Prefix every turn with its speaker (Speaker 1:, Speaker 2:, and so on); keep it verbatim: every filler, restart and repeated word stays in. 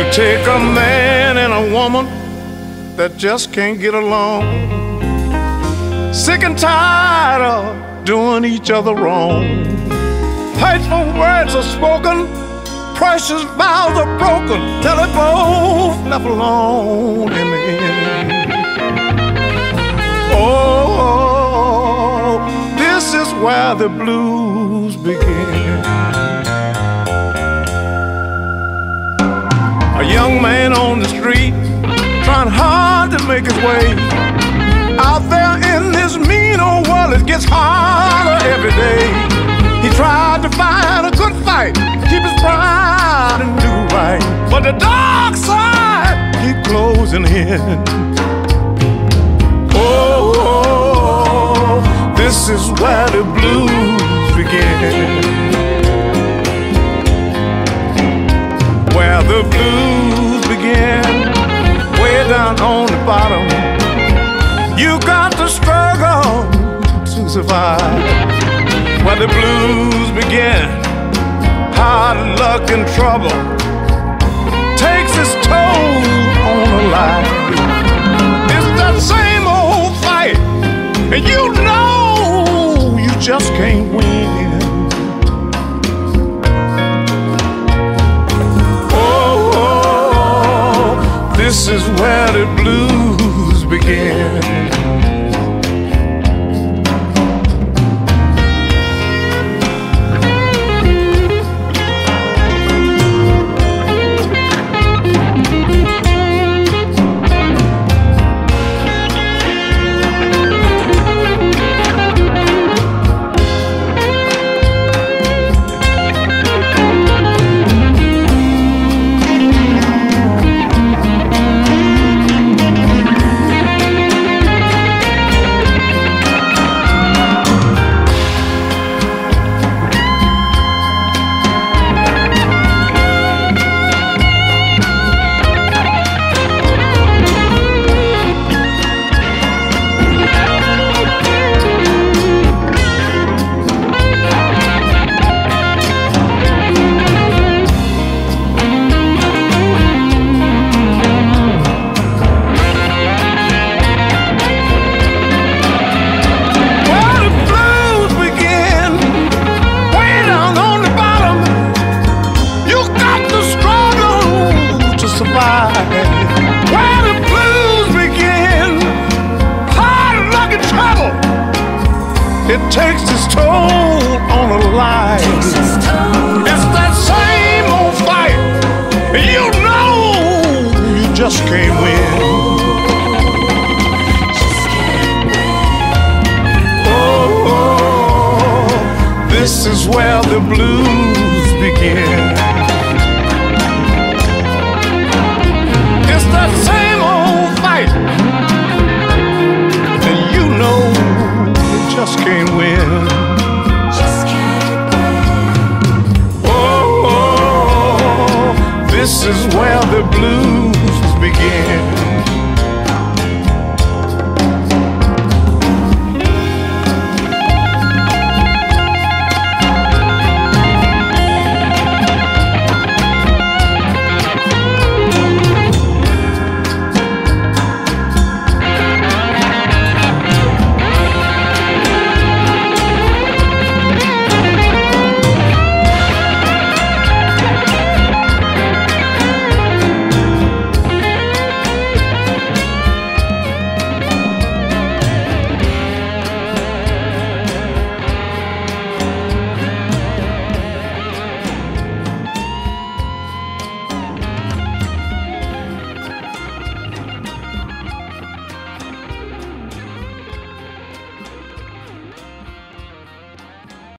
Speaker 1: Take a man and a woman that just can't get along, sick and tired of doing each other wrong. Hateful words are spoken, precious vows are broken, till they both left alone in the end. Oh, this is where the blues begin. A young man on the street, trying hard to make his way. Out there in this mean old world, it gets harder every day. He tried to find a good fight, keep his pride and do right, but the dark side keep closing in. Oh, this is where the blues begin. Where the blues begin, way down on the bottom. You got to struggle to survive. Where the blues begin, hard luck and trouble takes its toll on a life. It's that same old fight, and you know you just can't win. This is where the blues begin. It takes its toll on a life. It's that same old fight, and you know you just can't win. Oh, oh, this is where the blues begin.